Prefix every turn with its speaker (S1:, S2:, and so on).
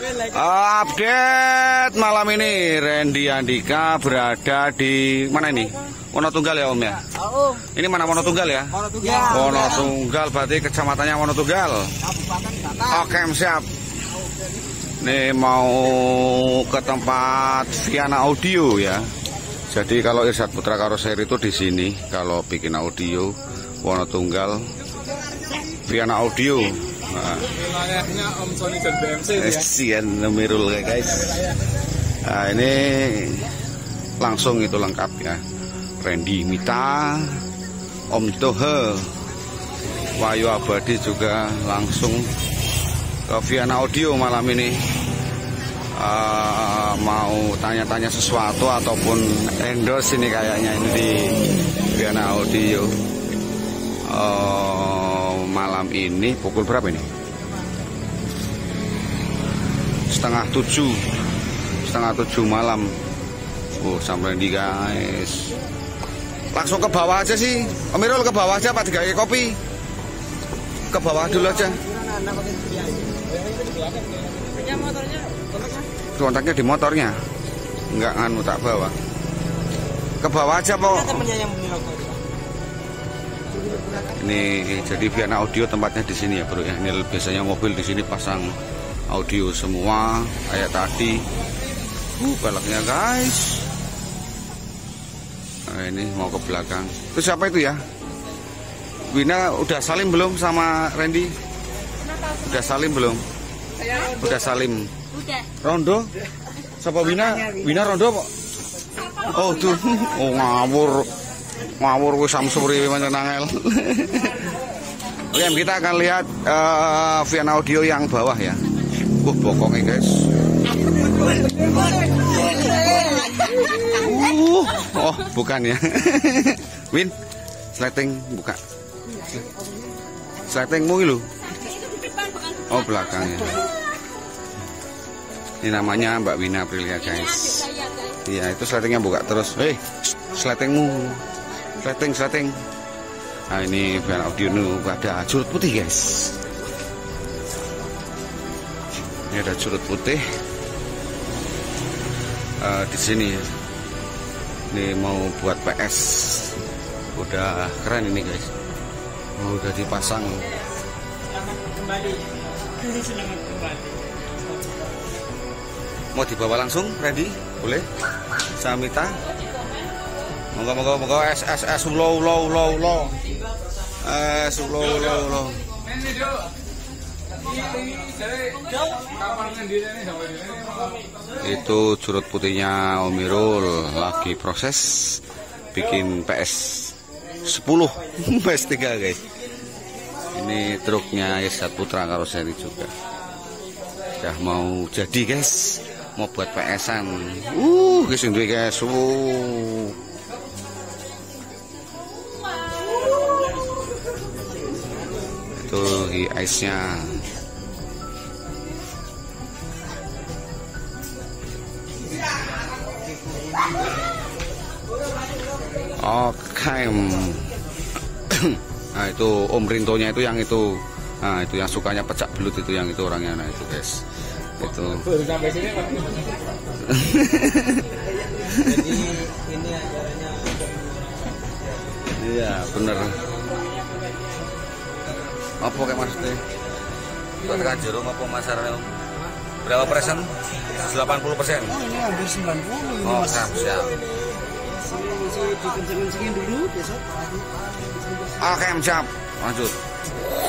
S1: Update malam ini Randy Andika berada di mana ini? Wonotunggal ya Om ya? Ini mana Wonotunggal ya? Wonotunggal berarti kecamatannya Wonotunggal. Oke siap. Nih mau ke tempat Viana Audio ya. Jadi kalau Irsyad Putra Karoseri itu di sini kalau bikin audio Wonotunggal Viana Audio. Nah.
S2: Wilayahnya Om Sony dan BMC ya.
S1: Sian Mirul guys. Nah, ini langsung itu lengkap ya. Randy Mita, Om Tohe, Wahyu Abadi juga langsung ke Viana Audio malam ini. Mau tanya-tanya sesuatu ataupun endorse ini kayaknya ini di Viana Audio. Malam ini pukul berapa ini? Setengah tujuh malam. Sampai di guys. Langsung ke bawah aja sih. Om Irul ke bawah aja Pak, digawe kopi. Ke bawah dulu aja. Kontaknya di motornya. Enggak nganu tak bawa. Ke bawah aja, Pak. Ini jadi Viana Audio tempatnya di sini ya, Bro ya. Ini biasanya mobil di sini pasang audio semua kayak tadi. Balaknya guys. Nah, ini mau ke belakang. Itu siapa itu ya? Wina udah salim belum sama Randy? Udah salim belum? Udah salim.
S3: Udah.
S1: Rondo? Siapa Wina? Wina Rondo, Pak? Oh tuh. Oh ngawur. Ngawur gue Samsuri Mancanangel. Oke, kita akan lihat Viana Audio yang bawah ya. Bokongnya guys. Oh bukan ya. Win, sleting buka. Sletingmu lu. Oh belakangnya. Ini namanya Mbak Wina Aprilia guys. Iya itu sletingnya buka terus. Sletingmu. Sleting. Nah ini Viana Audio nu ada curut putih guys. Ini ada curut putih di sini. Ini mau buat PS. Udah keren ini guys. Udah dipasang. Mau dibawa langsung, Randy? Boleh? Samita. Moga SS low. Low. Itu curut putihnya Om Irul lagi proses bikin PS 10 PS3 guys. Ini truknya Irsyad Putra Karoseri juga. Udah mau jadi guys. Mau buat PS-an. Guys ini guys. Tuh ice-nya. Oke. Nah itu Om Rintonya itu yang itu. Nah itu yang sukanya pecah belut itu yang itu orangnya. Nah itu guys. Itu.
S2: Baru sampai sini Pak. Jadi ini acaranya.
S1: Iya bener. Apa kayak maksudnya? Tekan jeruk apa masarnya? Berapa persen? 80%.
S2: Oh ini hampir 90.
S1: Oh siap.
S2: Masih dikenceng-kencengin dulu besok.
S1: Oke siap. Lanjut.